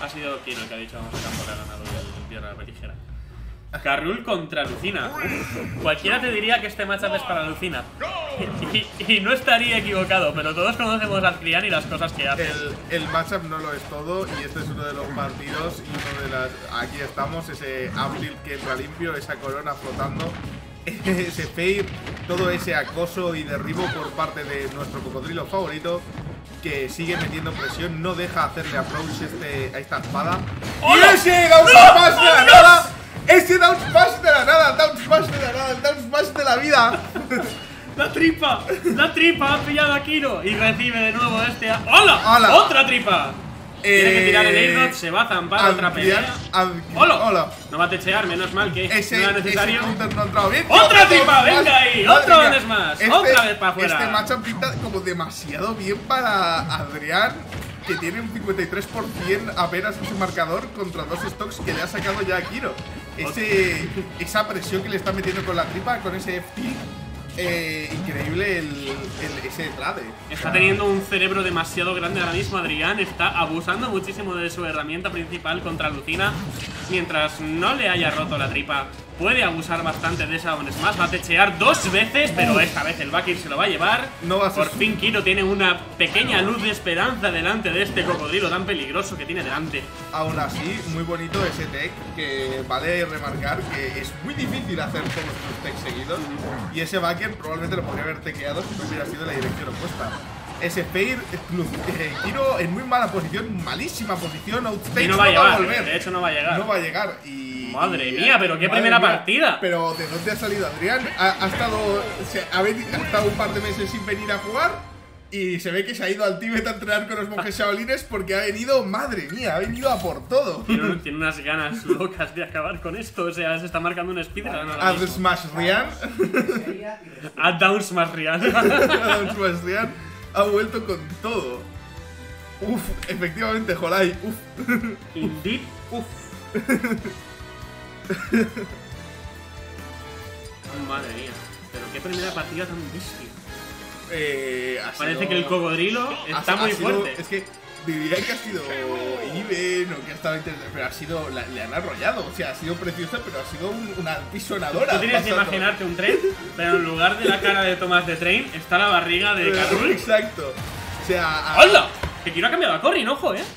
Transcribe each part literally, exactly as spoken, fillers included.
Ha sido Kiro el que ha dicho vamos a campo que ha ganado el Tierra Beligera. Carrul contra Lucina. Uf, cualquiera te diría que este matchup es para Lucina. Y, y, y no estaría equivocado, pero todos conocemos a Adrián y las cosas que hace. El, el matchup no lo es todo y este es uno de los partidos y uno de las... Aquí estamos, ese Abril que entra limpio, esa corona flotando, ese fade, todo ese acoso y derribo por parte de nuestro cocodrilo favorito, que sigue metiendo presión, no deja hacerle approach este, a esta espada. ¡Oh, ¡y ese down smash de la nada! ¡Ese down smash de la nada! ¡Down smash de la nada! ¡El down smash de la vida! ¡La tripa! ¡La tripa! Ha pillado a Kiro y recibe de nuevo este... A... ¡Hola! ¡Hola! ¡Otra tripa! Eh, Tiene que tirar el airdot, se va a zampar otra pelea. ¡Hola! ¡Hola! No va a techear, menos mal que ese, no era necesario. Ese no ha entrado bien. ¡Otra tripa! ¡Venga ahí! ¡Otro vez más! Este, ¡Otra vez para afuera! Este matchup pinta como demasiado bien para Adrián, que tiene un cincuenta y tres por ciento apenas ese marcador contra dos stocks que le ha sacado ya a Kiro. Ese, esa presión que le está metiendo con la tripa, con ese F T. Eh, increíble el, el, ese trade. Está teniendo un cerebro demasiado grande ahora mismo Adrián. Está abusando muchísimo de su herramienta principal contra Lucina. Mientras no le haya roto la tripa, puede abusar bastante de esa down smash. Va a techear dos veces, pero esta vez el backir se lo va a llevar. No va a ser. Por fin Kiro tiene una pequeña luz de esperanza delante de este cocodrilo tan peligroso que tiene delante. Aún así, muy bonito ese tech, que vale remarcar que es muy difícil hacer todos los techs seguidos. Y ese backer probablemente lo podría haber tequeado si no hubiera sido la dirección opuesta. Ese Fair, eh, Kiro en muy mala posición, malísima posición, outstage, y no va a llegar, va a volver. De hecho no va a llegar. No va a llegar y... Madre y, mía, pero qué primera mía, partida. Pero ¿de dónde ha salido Adrián? Ha, ha estado se, ha, venido, ha estado un par de meses sin venir a jugar y se ve que se ha ido al Tíbet a entrenar con los monjes shaolines porque ha venido, madre mía, ha venido a por todo. Tiene, tiene unas ganas locas de acabar con esto, o sea, se está marcando un speedrun ahora Ad mismo. Smash Rian. A Down Smash Rian. A Down Smash Rian ha vuelto con todo. Uf, efectivamente, Jolai, uf. Indeed, uf. Madre mía, pero qué primera partida tan bestia. Eh, Parece sido... que el cocodrilo está ha, muy ha sido, fuerte. Es que diría que ha sido Iben o que ha estado interesante, pero ha sido, la, le han arrollado, o sea, ha sido preciosa, pero ha sido un, una pisonadora. Tú tienes que imaginarte un tren, pero en lugar de la cara de Tomás de Train está la barriga de Carrul. Exacto. O sea, a... ¡Hola! Que Kiro ha cambiado a Corrin, ojo, eh.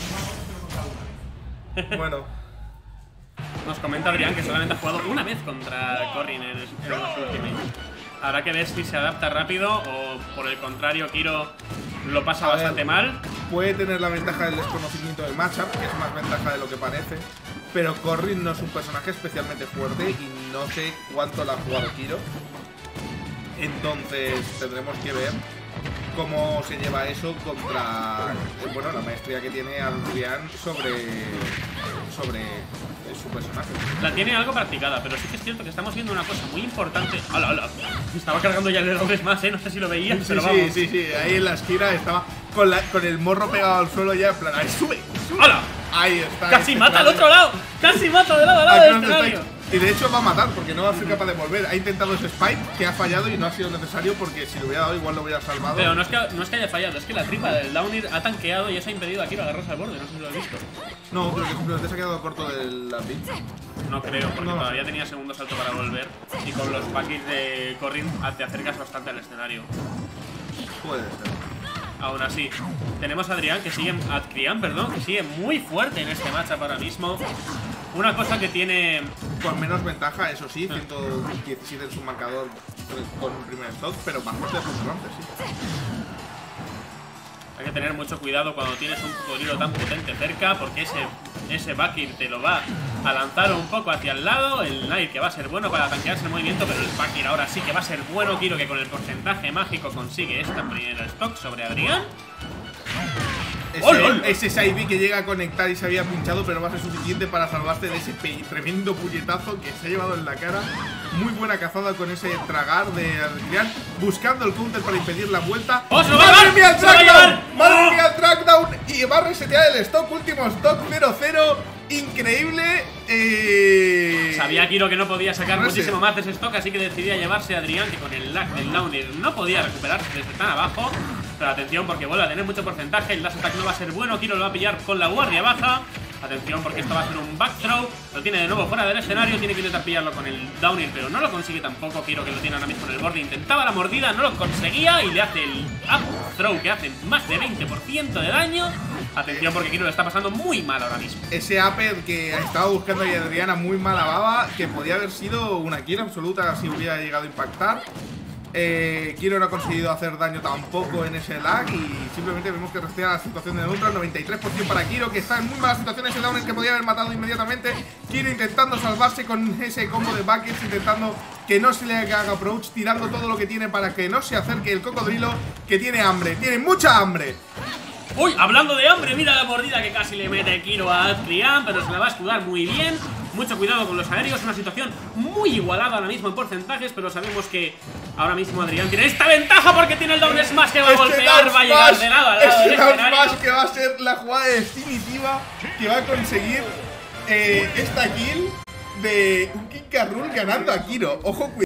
Bueno. Nos comenta Adrián que solamente ha jugado una vez contra Corrin en, en los Ultimate. Habrá que ver si se adapta rápido o, por el contrario, Kiro lo pasa a bastante ver, mal. Puede tener la ventaja del desconocimiento del matchup, que es más ventaja de lo que parece. Pero Corrin no es un personaje especialmente fuerte y no sé cuánto la ha jugado Kiro. Entonces tendremos que ver cómo se lleva eso contra, bueno, la maestría que tiene Adrián sobre, sobre su personaje. La tiene algo practicada, pero sí que es cierto que estamos viendo una cosa muy importante. ¡Hala, hala! Estaba cargando ya el dobles más, ¿eh? No sé si lo veías, sí, pero sí, vamos. Sí, sí, sí, ahí en la esquina estaba con, la, con el morro pegado al suelo ya en plan, ¡ahí sube! sube. ¡Hala! Ahí está. ¡Casi mata al otro lado! ¡Casi mata de lado a lado del escenario! Y de hecho va a matar porque no va a ser capaz de volver. Ha intentado ese spike que ha fallado y no ha sido necesario porque si lo hubiera dado igual lo hubiera salvado. Pero no es que, no es que haya fallado, es que la tripa del Downir ha tanqueado y eso ha impedido a Kiro agarrarse al borde, no sé si lo has visto. No, creo que simplemente se ha quedado corto del beat. No creo, porque no, todavía tenía segundo salto para volver y con los packets de Corrin te acercas bastante al escenario. Puede ser. Aún así, tenemos a Adrián que sigue, Adrián, perdón, que sigue muy fuerte en este matchup ahora mismo. Una cosa que tiene... Con menos ventaja, eso sí, ciento diecisiete en su marcador con un primer stock, pero más fuerte de antes, sí. Hay que tener mucho cuidado cuando tienes un cocodrilo tan potente cerca, porque ese, ese backir te lo va a lanzar un poco hacia el lado. El Knight que va a ser bueno para tanquearse el movimiento, pero el backir ahora sí que va a ser bueno. Kiro que con el porcentaje mágico consigue esta primera stock sobre Adrián. Ese, ¡Oh, lol! ese Saibi que llega a conectar y se había pinchado, pero va a ser suficiente para salvarse de ese tremendo puñetazo que se ha llevado en la cara. Muy buena cazada con ese tragar de Adrián, buscando el counter para impedir la vuelta. ¡Oh, ¡Madre mía el trackdown! ¡Madre ¡Oh! mía el trackdown! Y va a resetear el stock, último stock cero cero. Increíble. Eh... Sabía Kiro que no podía sacar no muchísimo sé. más de ese stock, así que decidía llevarse a Adrián, que con el lag del Downir no podía recuperarse desde tan abajo. Pero atención porque vuelve a tener mucho porcentaje. El dash attack no va a ser bueno. Kiro lo va a pillar con la guardia baja. Atención porque esto va a ser un back throw. Lo tiene de nuevo fuera del escenario. Tiene que intentar pillarlo con el down air, pero no lo consigue tampoco. Kiro, que lo tiene ahora mismo en el borde, intentaba la mordida, no lo conseguía. Y le hace el up throw, que hace más de veinte por ciento de daño. Atención porque Kiro lo está pasando muy mal ahora mismo. Ese upper que estaba buscando ahí Adriana, muy mala baba, que podía haber sido una kill absoluta si hubiera llegado a impactar. Eh, Kiro no ha conseguido hacer daño tampoco en ese lag y simplemente vemos que restea la situación de neutral. Noventa y tres por ciento para Kiro, que está en muy mala situación. Ese down que podía haber matado inmediatamente. Kiro intentando salvarse con ese combo de buckets, intentando que no se le haga approach, tirando todo lo que tiene para que no se acerque el cocodrilo, que tiene hambre, tiene mucha hambre. Uy, hablando de hambre, mira la mordida que casi le mete Kiro a Adrián, pero se la va a escudar muy bien. Mucho cuidado con los aéreos, una situación muy igualada ahora mismo en porcentajes, pero sabemos que ahora mismo Adrián tiene esta ventaja porque tiene el down smash que va a golpear, va a llegar de lado a lado del escenario. Smash que va a ser la jugada definitiva que va a conseguir eh, esta kill de un King K. Rool ganando a Kiro. Ojo, cuidado.